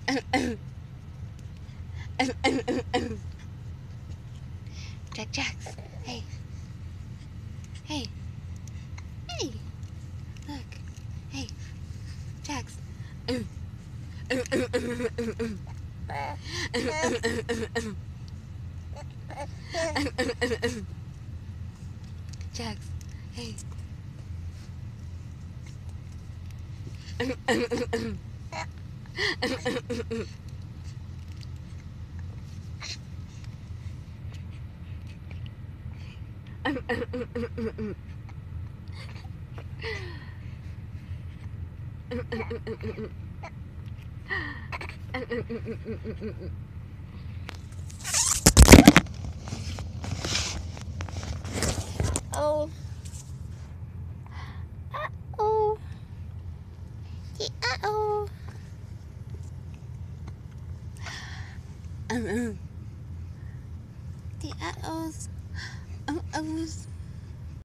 Jax. Hey. Hey. Hey. Look. Hey. Jax. Jax. Hey. Oh. Uh-oh. Uh-oh. The uh-ohs. Uh-ohs.